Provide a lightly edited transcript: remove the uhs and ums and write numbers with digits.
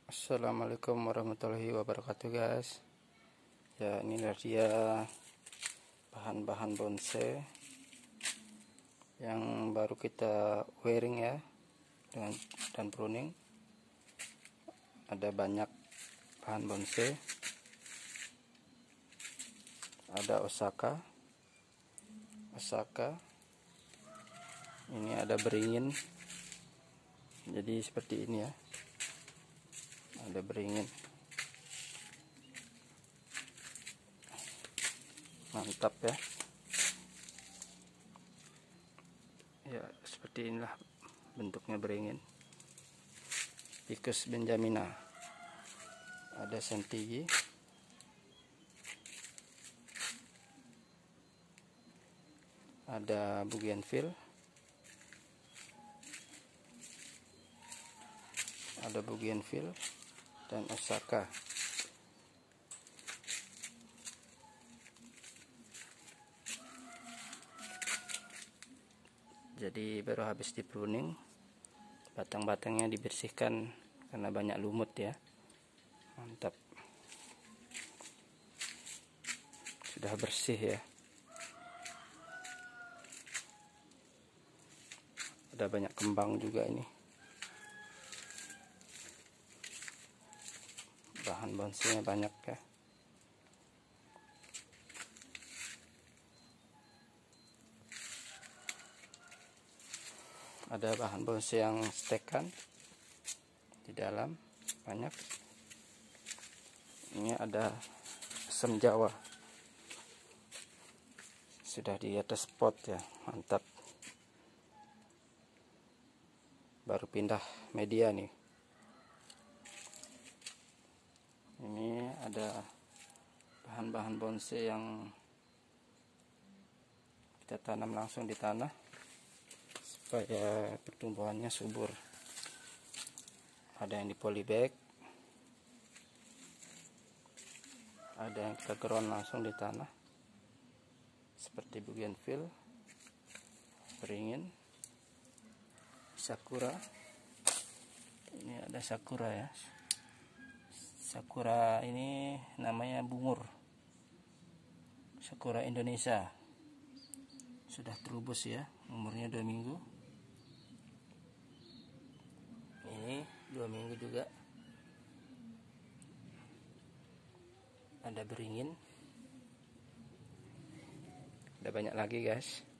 Assalamualaikum warahmatullahi wabarakatuh guys. Ya, inilah dia bahan-bahan bonsai yang baru kita wiring ya dan pruning. Ada banyak bahan bonsai. Ada Osaka. Ini ada beringin. Jadi seperti ini ya. Ada beringin, mantap ya. Ya, seperti inilah bentuknya beringin. Ficus benjamina. Ada sentigi, ada bougainville, dan Osaka. Jadi baru habis di pruning, batang-batangnya dibersihkan karena banyak lumut ya. Mantap, sudah bersih ya. Ada banyak kembang juga ini. Bahan bonsainya banyak ya. Ada bahan bonsai yang stekan di dalam banyak. Ini ada asam jawa, sudah di atas pot ya, mantap. Baru pindah media nih. Ini ada bahan-bahan bonsai yang kita tanam langsung di tanah supaya pertumbuhannya subur. Ada yang di polybag, ada yang kita ground langsung di tanah seperti bougainville, beringin, sakura. Ini ada sakura ya. Sakura ini namanya bungur. Sakura Indonesia. Sudah terubus ya, umurnya 2 minggu. Ini 2 minggu juga. Ada beringin. Ada banyak lagi guys.